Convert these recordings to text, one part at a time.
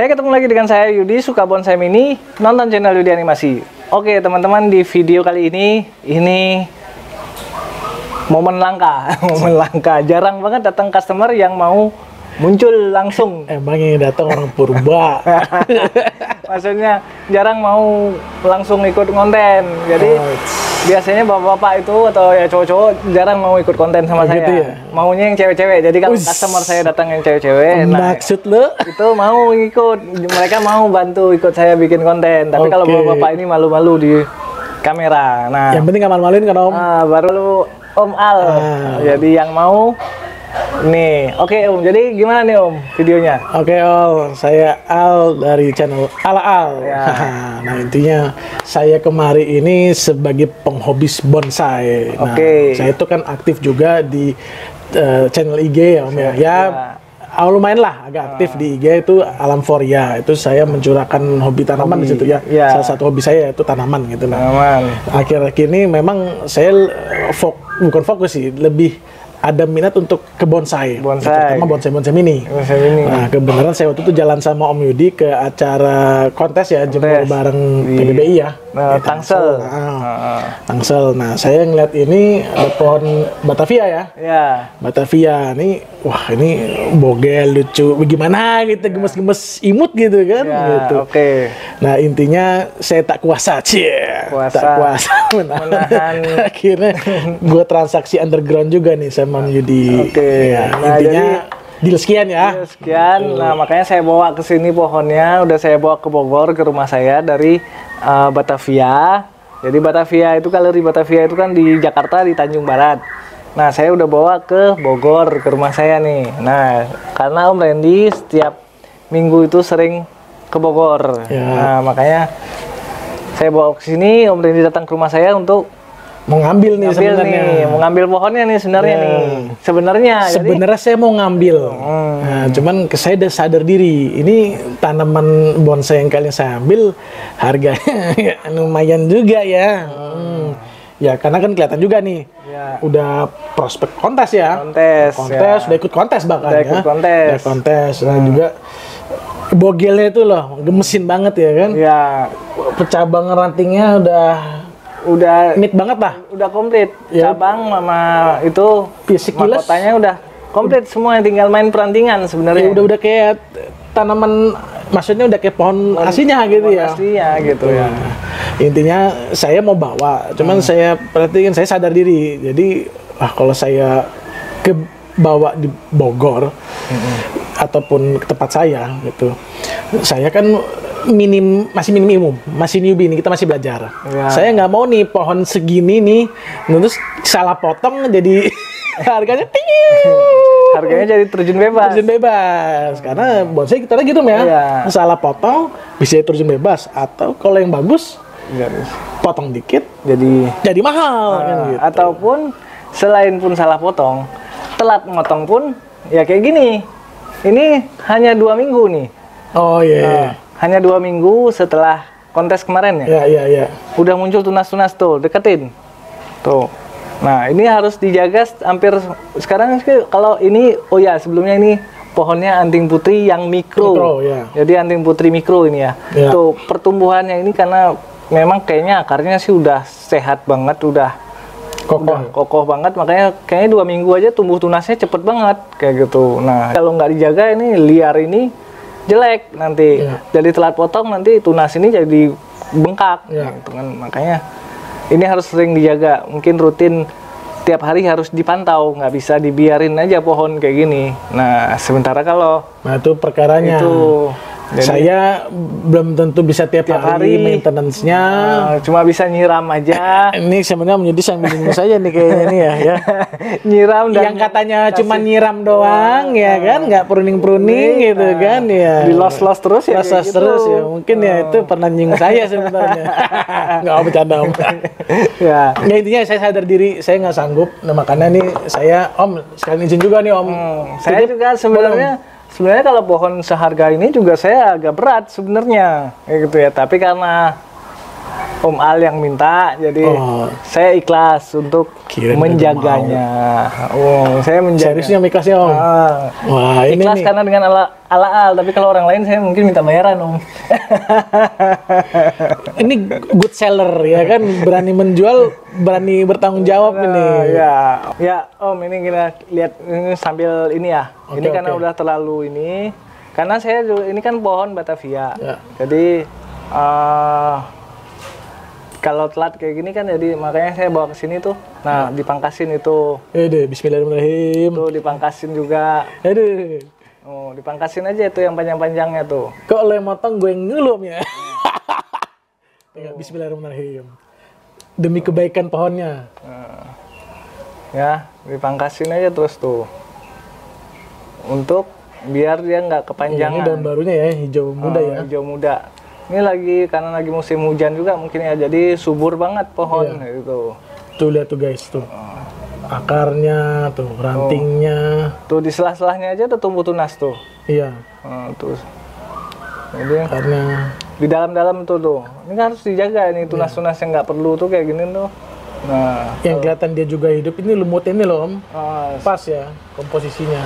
Hai, ketemu lagi dengan saya Yudi, suka bonsai mini, nonton channel Yudi Animasi. Oke teman-teman, di video kali ini momen langka. Momen langka, jarang banget datang customer yang mau muncul langsung. Emang yang datang orang purba. Maksudnya jarang mau langsung ikut konten. Jadi biasanya bapak-bapak itu atau ya cowok-cowok jarang mau ikut konten sama saya. Gitu ya? Maunya yang cewek-cewek. Jadi kalau customer saya datang yang cewek-cewek, Maksud lo? itu mau ikut. Mereka mau bantu ikut saya bikin konten. Tapi kalau bapak-bapak ini malu-malu di kamera. Nah, yang penting nggak malu-maluin kan Om? Baru lu Om Al. Jadi yang mau nih, oke Om. Jadi gimana nih Om videonya? Oke Om, saya Al dari channel Ala Al. Ya. Nah intinya saya kemari ini sebagai penghobis bonsai. Nah, saya itu kan aktif juga di channel IG ya Om ya. Ya lumayan lah agak aktif di IG itu Alam Foria. Itu saya mencurahkan hobi tanaman di situ ya. Salah satu hobi saya itu tanaman gitu lah. Akhir-akhir ini memang saya bukan fokus sih, lebih ada minat untuk ke bonsai, terutama bonsai mini. Nah, kebenaran saya waktu itu jalan sama Om Yudi ke acara kontes ya, jemur bareng PBBI ya. Tangsel. Tangsel. Nah, saya ngeliat ini ada pohon Batavia ya. Batavia nih, wah ini bogel lucu, bagaimana gitu, gemes-gemes imut gitu kan. Gitu. Nah, intinya saya tak kuasa, tak kuasa menahan. Akhirnya gue transaksi underground juga nih sama Om Yudi. Nah, intinya deal sekian ya. Deal sekian. Nah, makanya saya bawa ke sini pohonnya, udah saya bawa ke Bogor ke rumah saya dari Batavia. Jadi Batavia itu, galeri Batavia itu kan di Jakarta di Tanjung Barat. Nah, saya udah bawa ke Bogor ke rumah saya nih. Nah, karena Om Randy setiap minggu itu sering ke Bogor. Nah, makanya saya bawa ke sini. Om Randy datang ke rumah saya untuk mau ngambil nih sebenarnya, mau ngambil pohonnya nih sebenarnya nih. Sebenarnya saya mau ngambil. Nah, cuman saya udah sadar diri, ini tanaman bonsai yang kalian saya ambil harganya lumayan juga ya. Ya karena kan kelihatan juga nih, udah prospek kontes ya. Udah ikut kontes bahkan ya. Udah kontes. Nah juga bogelnya itu loh, gemesin banget ya kan. Cabang rantingnya udah neat banget lah, udah komplit cabang sama itu mahkotanya udah komplit semua, yang tinggal main perantingan sebenarnya. Udah kayak tanaman, maksudnya udah kayak pohon aslinya gitu ya. Aslinya gitu ya. Intinya saya mau bawa, cuman saya perhatikan, saya sadar diri. Jadi kalau saya bawa di Bogor ataupun ke tempat saya gitu, saya kan masih minim ilmu, masih newbie nih, kita masih belajar. Saya nggak mau nih pohon segini nih, terus salah potong jadi harganya jadi terjun bebas. Karena bonsai kita gitu ya, salah potong bisa terjun bebas, atau kalau yang bagus potong dikit jadi mahal kan gitu. Ataupun selain pun salah potong, telat motong pun ya kayak gini. Ini hanya 2 minggu nih. Hanya 2 minggu setelah kontes kemarin ya. Udah muncul tunas-tunas tuh, deketin. Tuh. Nah, ini harus dijaga hampir sekarang kalau ini sebelumnya ini pohonnya anting putri yang mikro. Jadi anting putri mikro ini ya. Tuh, pertumbuhannya ini karena memang kayaknya akarnya sih udah sehat banget, udah kokoh banget, makanya kayaknya 2 minggu aja tumbuh tunasnya cepet banget kayak gitu. Nah, kalau nggak dijaga ini liar ini jelek nanti, jadi telat potong nanti tunas ini jadi bengkak gitu kan. Makanya ini harus sering dijaga, mungkin rutin tiap hari harus dipantau, nggak bisa dibiarin aja pohon kayak gini. Nah, sementara kalau itu perkaranya itu saya belum tentu bisa tiap hari maintenance-nya, cuma bisa nyiram aja. Ini sebenarnya menjadi sambil saja nih kayaknya nih ya. Nyiram dan yang katanya cuma nyiram doang ya kan, nggak pruning gitu kan ya. Di los terus ya. Terus ya, mungkin ya itu pernah nyinggung saya sebenarnya. Nggak bercanda Om. Ya intinya saya sadar diri, saya nggak sanggup. Nah makanya nih saya Om sekalian izin juga nih Om. Saya juga sebenarnya kalau pohon seharga ini juga saya agak berat sebenarnya kayak gitu ya, tapi karena Om Al yang minta, jadi saya ikhlas untuk menjaganya. Oh, saya menjaga. Seriusnya ikhlas ya Om? Wah, ini ikhlas nih. Karena dengan ala Al, tapi kalau orang lain saya mungkin minta bayaran Om. Ini good seller ya kan, berani menjual, berani bertanggung jawab ini. Ya Om, ini kita lihat ini sambil ini ya. Ini karena udah terlalu ini, karena saya juga, ini kan pohon Batavia. Jadi kalau telat kayak gini kan, jadi makanya saya bawa ke sini tuh. Nah, dipangkasin itu. Bismillahirrahmanirrahim. Tuh dipangkasin juga. Oh, dipangkasin aja itu yang panjang-panjangnya tuh. Kok lo yang motong, gue yang ngelum ya. Bismillahirrahmanirrahim. Demi kebaikan pohonnya. Ya, dipangkasin aja terus tuh. Untuk biar dia nggak kepanjangan. Ini daun barunya ya, hijau muda ya. Hijau muda. Ini lagi karena lagi musim hujan juga mungkin ya, jadi subur banget pohon itu. Tuh lihat tuh guys tuh, akarnya tuh, rantingnya. Tuh di selah-selahnya aja tuh tumbuh tunas tuh. Iya. Terus. Jadi karena di dalam-dalam tuh, ini kan harus dijaga ini tunas-tunas yang nggak perlu tuh kayak gini tuh. Nah, yang kelihatan dia juga hidup ini lumutnya ini loh Om. Pas ya komposisinya.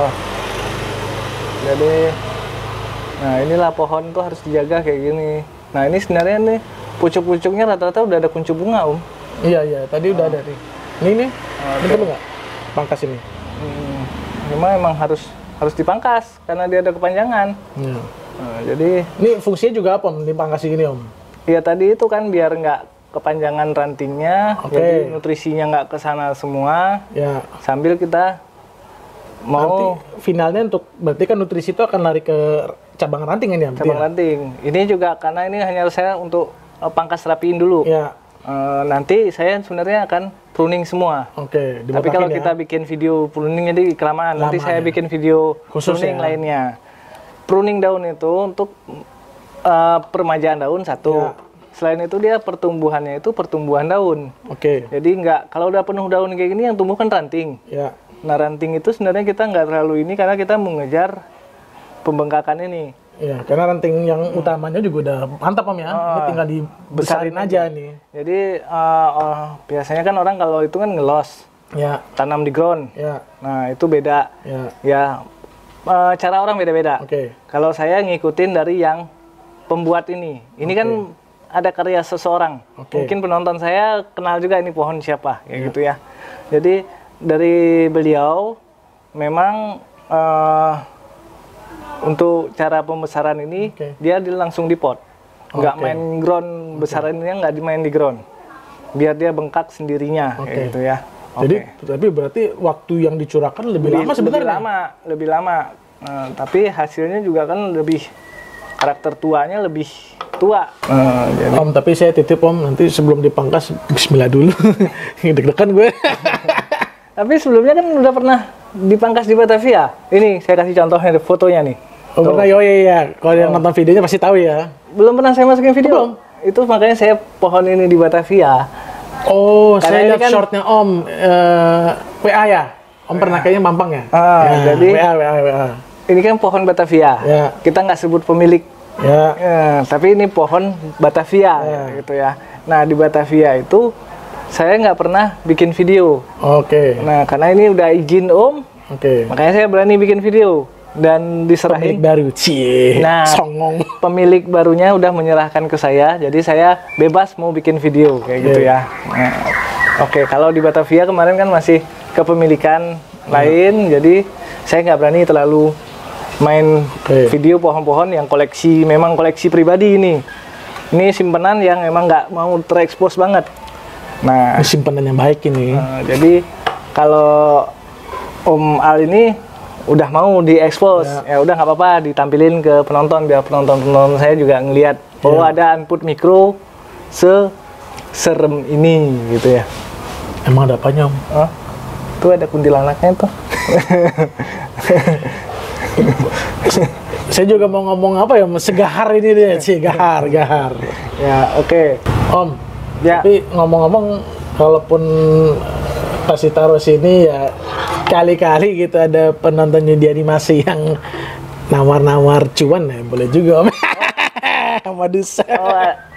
Jadi nah inilah pohon tuh harus dijaga kayak gini. Nah ini sebenarnya nih pucuk-pucuknya rata-rata udah ada kuncup bunga Om. Iya tadi udah ada nih. Ini perlu nggak pangkas ini? Emang harus dipangkas karena dia ada kepanjangan. Nah, jadi ini fungsinya juga apa Om dipangkas ini Om? Iya tadi itu kan biar nggak kepanjangan rantingnya, jadi nutrisinya nggak ke sana semua. Ya. Sambil kita mau nanti finalnya untuk berarti kan nutrisi itu akan lari ke cabang ranting kan ya? Cabang ranting. Ini juga karena ini hanya saya untuk pangkas rapiin dulu. Ya. Nanti saya sebenarnya akan pruning semua. Tapi kalau kita bikin video pruning jadi kelamaan. Nanti saya bikin video khusus pruning lainnya. Pruning daun itu untuk permajaan daun satu. Selain itu dia pertumbuhannya itu pertumbuhan daun. Jadi kalau udah penuh daun kayak gini yang tumbuh kan ranting. Nah ranting itu sebenarnya kita nggak terlalu ini karena kita mengejar pembengkakan ini. Iya, karena ranting yang utamanya juga udah mantap Om ya. Ini tinggal dibesarin aja nih. Jadi biasanya kan orang kalau itu kan ngelos, tanam di ground. Nah itu beda. Ya cara orang beda-beda. Kalau saya ngikutin dari yang pembuat ini. Ini kan ada karya seseorang. Mungkin penonton saya kenal juga ini pohon siapa, kayak gitu ya. Jadi dari beliau memang untuk cara pembesaran ini dia langsung di pot, nggak main ground besarannya, nggak dimain di ground, biar dia bengkak sendirinya kayak gitu ya. Jadi tapi berarti waktu yang dicurahkan lebih lama sebenarnya. Lebih lama. Tapi hasilnya juga kan lebih, karakter tuanya lebih tua. Jadi. Om, tapi saya titip Om nanti sebelum dipangkas Bismillah dulu. Deg-degan gue. Tapi sebelumnya kan udah pernah dipangkas di Batavia. Ini saya kasih contohnya fotonya nih. Oh pernah, iya. Kalau yang nonton videonya pasti tahu ya. Belum pernah saya masukin video. Belum. Itu makanya saya pohon ini di Batavia. Oh, karena saya lihat kan shortnya Om WA ya. Om pernah kayaknya mampang ya. Jadi WA. Ini kan pohon Batavia. Kita nggak sebut pemilik. Tapi ini pohon Batavia gitu ya. Nah di Batavia itu saya nggak pernah bikin video. Nah karena ini udah izin Om. Makanya saya berani bikin video dan diserahin. Pemilik baru. Nah songong. Pemilik barunya udah menyerahkan ke saya. Jadi saya bebas mau bikin video kayak gitu ya. Nah, kalau di Batavia kemarin kan masih kepemilikan lain. Jadi saya nggak berani terlalu main video pohon-pohon yang koleksi, memang koleksi pribadi ini. Ini simpenan yang emang nggak mau terekspos banget. Nah, ini simpanan yang baik ini. Jadi kalau Om Al ini udah mau diekspos, ya udah nggak apa-apa ditampilin ke penonton biar penonton saya juga ngelihat bahwa ada input mikro serem ini gitu ya. Emang ada apanya Om? Tuh ada kuntilanaknya tuh. Saya juga mau ngomong apa ya, segahar ini dia, gahar. Ya, Om. Tapi ngomong-ngomong, kalaupun kasih taruh sini ya kali-kali gitu ada penontonnya di animasi yang nawar-nawar cuan ya boleh juga Om. Modus.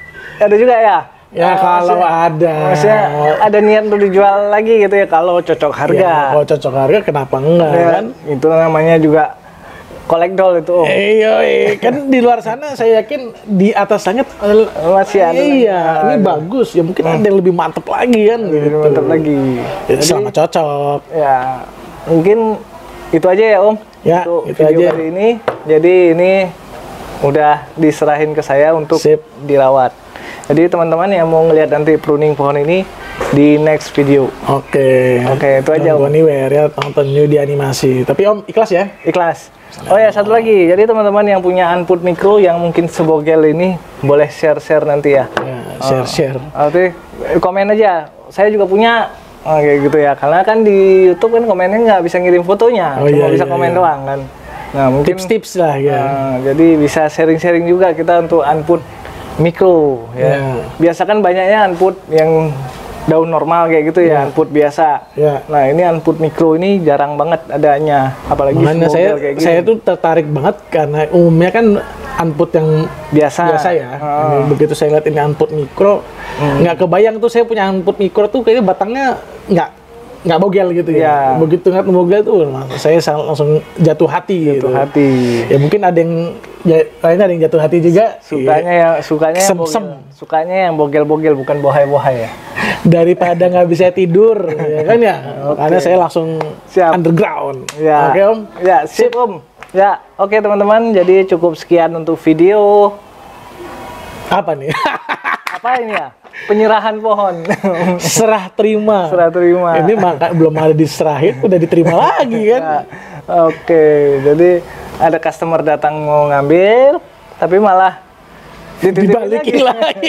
Ada juga ya? Ya kalau ada. Maksudnya ada niat untuk dijual lagi gitu ya kalau cocok harga. Ya, kalau cocok harga kenapa enggak Ya, kan? itu namanya juga kolektor itu Om. Iya, kan di luar sana saya yakin di atas langit Masih ada. Iya, ini bagus. Ya mungkin ada yang lebih mantep lagi kan gitu. Mantap lagi. Ya, selama cocok. Ya, mungkin itu aja ya Om. Ya, untuk itu video aja. kali ini. Jadi ini udah diserahin ke saya untuk Sip. dirawat. Jadi teman-teman yang mau ngelihat nanti pruning pohon ini di next video. Oke. Oke, itu aja, Om. Anywhere ya, tonton new di animasi. Tapi Om ikhlas ya? Ikhlas. Oh ya, satu lagi. Jadi teman-teman yang punya Unput Micro yang mungkin sebogel ini boleh share-share nanti ya. Ya, share. Nanti komen aja. Saya juga punya. Oh, kayak gitu ya. Karena kan di YouTube kan komennya nggak bisa ngirim fotonya, Oh, cuma iya, bisa iya, komen iya. doang kan. Nah, mungkin Tips-tips lah ya. jadi bisa sharing-sharing juga kita untuk Unput Micro ya. Ya. Biasa kan banyaknya Unput yang daun normal kayak gitu ya, Unput biasa. Ya. Nah, ini Unput Micro ini jarang banget adanya, apalagi Makanya sebogel kayak gini. saya tuh tertarik banget karena umumnya kan unput yang biasa ya. Ini begitu saya lihat ini unput mikro, nggak kebayang tuh saya punya unput mikro tuh kayaknya batangnya nggak bogel gitu ya. Begitu ngeliat bogel tuh saya langsung jatuh hati gitu. hati. Ya mungkin ada yang lainnya ada yang jatuh hati juga. Sukanya yang Sem-sem. bogel. Sukanya yang bogel-bogel bukan bohai-bohai ya. Daripada nggak bisa tidur ya kan ya. Karena saya langsung Siap. underground. Ya. Oke Om. Ya, sip Om. Ya, oke teman-teman. Jadi cukup sekian untuk video. Apa nih? Apa ini ya? Penyerahan pohon. Serah terima. Serah terima. Ini belum ada diserahin, udah diterima lagi kan? Ya, oke, jadi ada customer datang mau ngambil, tapi malah Dibalikin lagi.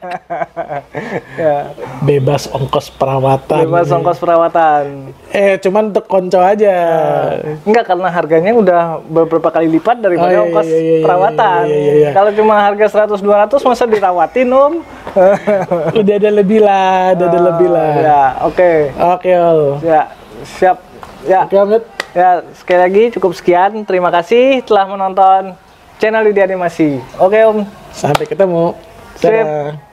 Ya, Bebas ongkos perawatan. bebas ongkos perawatan. Cuman untuk konco aja. Enggak, karena harganya udah beberapa kali lipat daripada ongkos perawatan. Iya. Kalau cuma harga 100-200 masa dirawatin Om? Udah ada lebih lah, Ya, oke. Oke Om. Ya, siap. Ya. Oke Om. Ya, sekali lagi cukup sekian. Terima kasih telah menonton channel Yudi Animasi. Oke Om. Sampai ketemu. Sip. Dadah.